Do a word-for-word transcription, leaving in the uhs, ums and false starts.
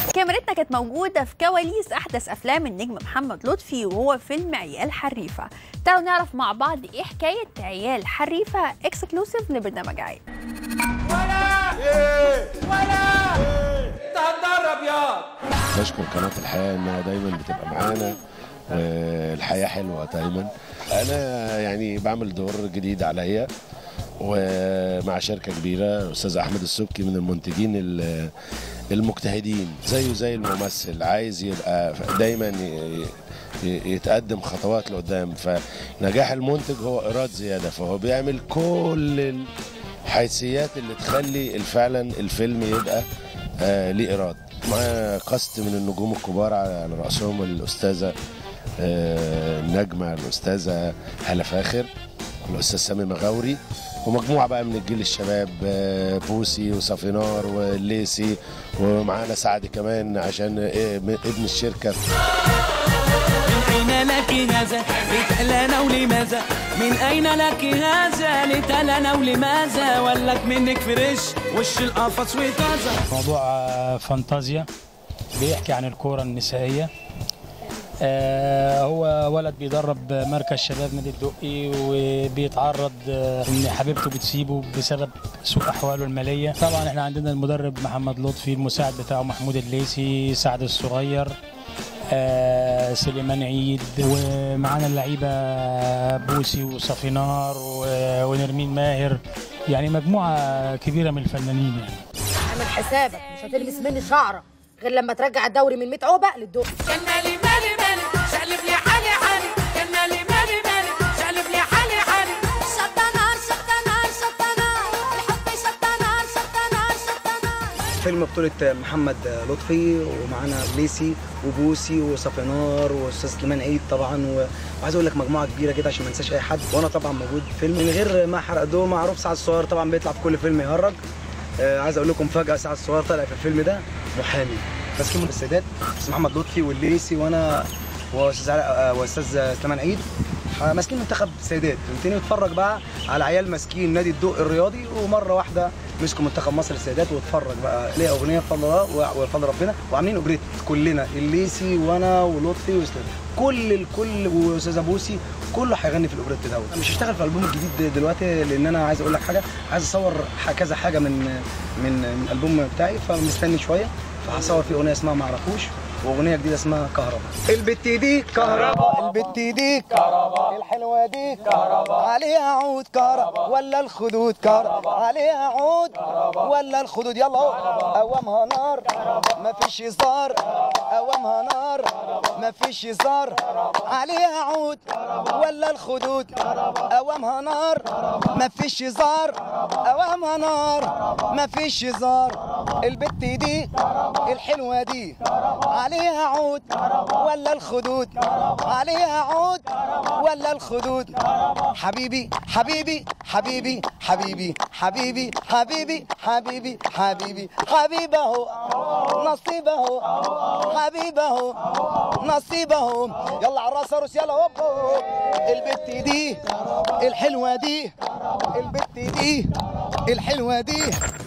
كاميرتنا كانت موجودة في كواليس أحدث أفلام النجم محمد لطفي وهو فيلم عيال حريفة. تعالوا نعرف مع بعض إيه حكاية عيال حريفة اكسكلوسيف لبرنامج عيال. ولا إيه ولا إيه أنت هتدرب ياض. بشكر قناة الحياة إنها دايما بتبقى معانا، والحياة حلوة دايما. أنا يعني بعمل دور جديد عليا ومع شركة كبيرة، أستاذ أحمد السبكي من المنتجين المجتهدين زيه زي الممثل، عايز يبقى دايما يتقدم خطوات لقدام. فنجاح المنتج هو إيراد زيادة، فهو بيعمل كل الحيثيات اللي تخلي فعلا الفيلم يبقى آه ليه إيراد. معايا قسط من النجوم الكبار على رأسهم الأستاذة آه النجمة الأستاذة هالة فاخر، الأستاذ سامي مغاوري، ومجموعة بقى من الجيل الشباب، بوسي وصافينار والليسي، ومعانا سعد كمان عشان ابن الشركة. من أين لك هذا لتلنا ولماذا؟ من أين لك هذا لتلنا ولماذا؟ ولك منك فريش وش القفص وكذا. موضوع فانتازيا بيحكي عن الكورة النسائية. آه هو ولد بيدرب مركز شباب نادي الدقي، وبيتعرض آه ان حبيبته بتسيبه بسبب سوء احواله الماليه. طبعا احنا عندنا المدرب محمد لطفي، المساعد بتاعه محمود الليسي، سعد الصغير، آه سليمان عيد، ومعانا اللعيبه بوسي وصافينار ونرمين ماهر، يعني مجموعه كبيره من الفنانين. يعني اعمل حسابك مش هتلبس مني شعره غير لما ترجع الدوري من مية عقبه للدقي. كان مالي مالي مالي شقلب لي حالي حالي، كان مالي مالي مالي شقلب لي حالي حالي. شطة نار شطة نار شطة نار الحب شطة نار شطة نار شطة نار. فيلم بطولة محمد لطفي ومعانا ليسي وبوسي وصافينار واستاذ سليمان عيد طبعا، وعايز اقول لك مجموعه كبيره كده عشان ما انساش اي حد، وانا طبعا موجود في فيلم من غير ما احرق. دور معروف سعد الصغير طبعا بيطلع في كل فيلم يهرج. آه عايز اقول لكم فجاه سعد الصغير طلع في الفيلم ده محامي ماسكين من السادات، بس محمد لطفي والليسي وانا واستاذ واستاذ سليمان عيد ماسكين منتخب السادات. انتني اتفرج بقى على عيال ماسكين نادي الدقي الرياضي، ومره واحده مسكوا منتخب مصر السادات، واتفرج بقى ليه اغنيه بفضل الله وبفضل ربنا، وعاملين اوبريت كلنا، الليسي وانا ولطفي واستاذ كل الكل واستاذ بوسي كله هيغني في الاوبريت ده. انا مش هشتغل في الالبوم الجديد دلوقتي لان انا عايز اقول لك حاجه، عايز اصور كذا حاجه من من من الالبوم بتاعي، فمستني شويه، فهصور فيه اغنيه اسمها معرفوش، واغنيه جديده اسمها كهرباء. البت دي كهرباء، البت دي كهرباء، الحلوه دي كهرباء، عليها عود كهرباء ولا الخدود كهرباء، عليها عود ولا الخدود. يلا اهو قوامها نار مفيش هزار، قوامها نار مفيش هزار، عليها عود ولا الخدود، قوامها نار مفيش هزار، قوامها نار مفيش هزار. البت دي الحلوه دي عليها عود ولا الخدود، عليها عود ولا الخدود. حبيبي حبيبي حبيبي حبيبي حبيبي حبيبي حبيبي حبيبي حبيبه نصيبه حبيبه نصيبه. يلا على الراس روس يلا هوب. البت دي الحلوه دي، البت دي الحلوه دي